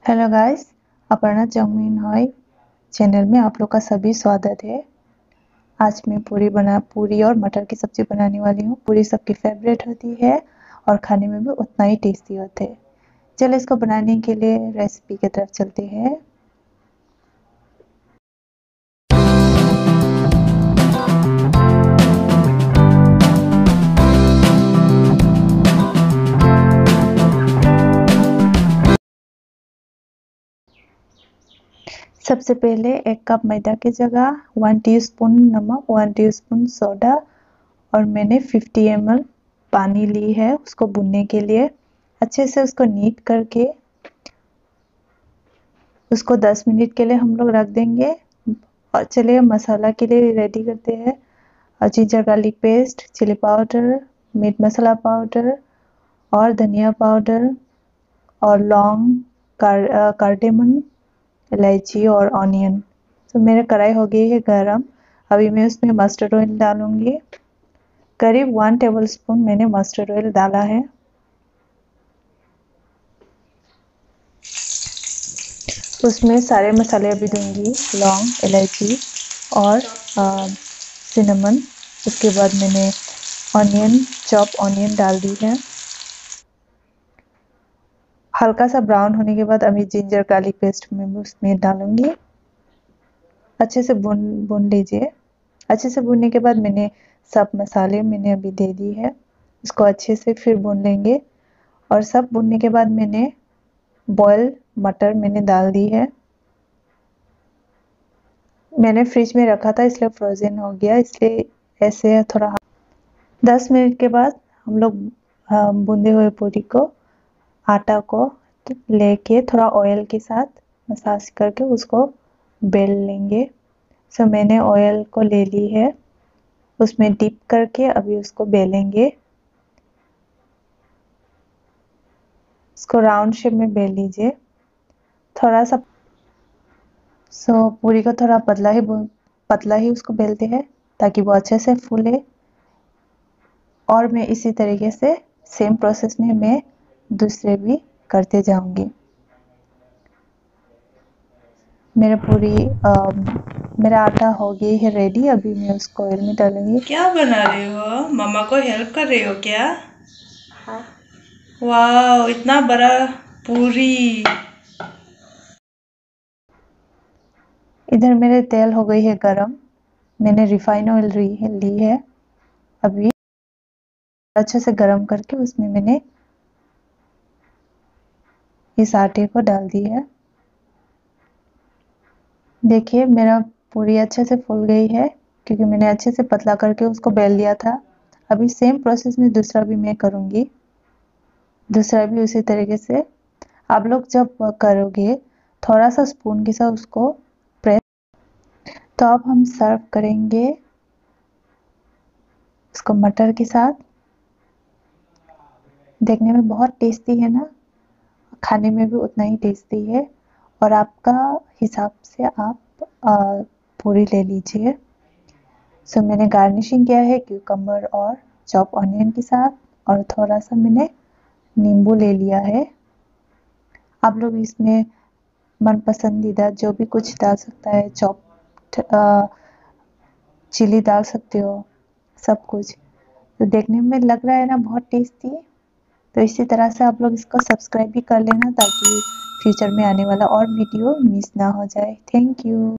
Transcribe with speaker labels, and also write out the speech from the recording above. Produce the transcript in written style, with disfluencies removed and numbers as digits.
Speaker 1: Hello guys, Aparna chowmein हॉय channel में आप लोग का सभी स्वागत है। आज मैं पूरी और मटर की सब्जी बनाने वाली हूँ। पूरी सबकी फेवरेट होती है और खाने में भी उतना ही टेस्टी होते हैं। चलो इसको बनाने के लिए रेसिपी की तरफ चलते हैं। सबसे पहले 1 कप मैदा की जगह 1 टीस्पून नमक, 1 टीस्पून सोडा और मैंने 50 ml पानी ली है उसको भूनने के लिए। अच्छे से उसको नीट करके उसको 10 मिनट के लिए हम लोग रख देंगे। और चलिए मसाला के लिए रेडी करते हैं। Ginger garlic paste, chilli powder, meat masala powder और धनिया पाउडर और लौंग, कार्डेमन, इलायची और ऑनियन। तो मेरा कढ़ाई हो गई है गरम। अभी मैं उसमें मस्टर्ड ऑयल डालूंगी। करीब 1 टेबलस्पून मैंने मस्टर्ड ऑयल डाला है। उसमें सारे मसाले अभी दूंगी, लौंग, इलायची और सिनेमन। उसके बाद मैंने चॉप ऑनियन डाल दी है। हल्का सा ब्राउन होने के बाद अभी जिंजर गार्लिक पेस्ट में उसमें डालूंगी। अच्छे से भून लीजिए। अच्छे से भूनने के बाद मैंने सब मसाले मैंने अभी दे दी है। इसको अच्छे से फिर भून लेंगे। और सब भूनने के बाद मैंने बॉयल मटर मैंने डाल दी है। मैंने फ्रिज में रखा था इसलिए फ्रोजन हो गया, इसलिए ऐसे थोड़ा 10 मिनट के बाद हम लोग बूंदे हुए पूरी को, आटा को लेके थोड़ा ऑयल के साथ मसाज करके उसको बेल लेंगे। सो मैंने ऑयल को ले ली है, उसमें डिप करके अभी उसको बेलेंगे। इसको राउंड शेप में बेल लीजिए थोड़ा सा। पूरी को थोड़ा पतला ही उसको बेलते हैं ताकि वो अच्छे से फूले। और मैं इसी तरीके से सेम प्रोसेस में मैं दूसरे भी करते जाऊंगी। मेरा आटा हो गई है रेडी। अभी मैं उसको ऑयल में डालूंगी।
Speaker 2: क्या बना रहे हो? मम्मा को हेल्प कर रहे हो क्या?
Speaker 1: हाँ।
Speaker 2: वाह, इतना बड़ा पूरी।
Speaker 1: इधर मेरे तेल हो गई है गरम। मैंने रिफाइन ऑयल ली है। अभी अच्छे से गरम करके उसमें मैंने इस आटे को डाल दी है। देखिए मेरा पूरी अच्छे से फूल गई है क्योंकि मैंने अच्छे से पतला करके उसको बेल लिया था। अभी सेम प्रोसेस में दूसरा भी मैं करूंगी। दूसरा भी उसी तरीके से आप लोग जब करोगे थोड़ा सा स्पून के साथ उसको प्रेस। तो अब हम सर्व करेंगे इसको मटर के साथ। देखने में बहुत टेस्टी है ना, खाने में भी उतना ही टेस्टी है। और आपका हिसाब से आप पूरी ले लीजिए। सो मैंने गार्निशिंग किया है क्यूकम्बर और चॉप ऑनियन के साथ, और थोड़ा सा मैंने नींबू ले लिया है। आप लोग इसमें मन पसंदीदा जो भी कुछ डाल सकता है, चॉप चिली डाल सकते हो, सब कुछ। तो देखने में लग रहा है ना बहुत टेस्टी। तो इसी तरह से आप लोग इसको सब्सक्राइब भी कर लेना ताकि फ्यूचर में आने वाला और वीडियो मिस ना हो जाए। Thank you.